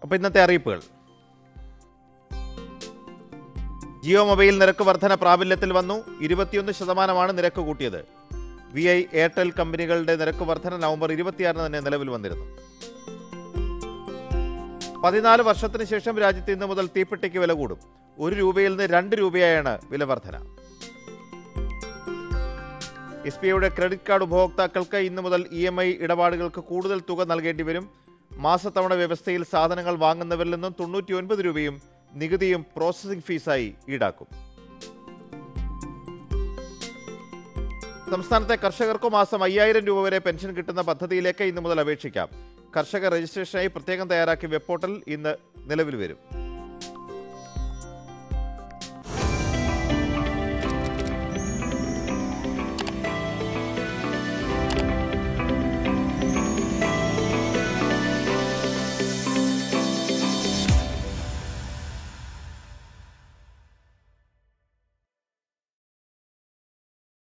അപ്പോൾ ഇന്നത്തെ അറിയിപ്പുകൾ. ജിയോ മൊബൈൽ നിരക്ക് വർധന പ്രാബല്യത്തിൽ വന്നു. 21% നിരക്ക് കൂട്ടിയത്. VI, എയർടെൽ കമ്പനികളുടെ നിരക്ക് വർധന നവംബർ 26 തന്നെ നിലവിൽ വന്നിരുന്നു. 14 വർഷത്തിന് ശേഷം രാജ്യത്ത് ഇന്ന് മുതൽ തീപ്പെട്ടിക്ക് വില കൂടും. 1 രൂപയിൽ നിന്ന് 2 രൂപയായാണ് വില വർധന. SBIയുടെ ക്രെഡിറ്റ് കാർഡ് ഉപഭോക്താക്കൾക്ക് ഇന്ന് മുതൽ EMI ഇടപാടുകൾക്ക് കൂടുതൽ തുക നൽകേണ്ടി വരും. മാസത്തവണ വ്യവസ്ഥയിൽ സാധനങ്ങൾ വാങ്ങുന്നവരിൽ നിന്നും 99 രൂപയും നികുതിയും പ്രോസസ്സിംഗ് ഫീസായി ഈടാക്കും. സംസ്ഥാനത്തെ കർഷകർക്ക് മാസം 5000 രൂപ വരെ പെൻഷൻ കിട്ടുന്ന പദ്ധതിയിലേക്ക് ഇന്നു മുതൽ അപേക്ഷിക്കാം. കർഷക രജിസ്ട്രേഷനായി പ്രത്യേകം തയ്യാറാക്കിയ വെബ് പോർട്ടൽ ഇന്ന് നിലവിൽ വരും.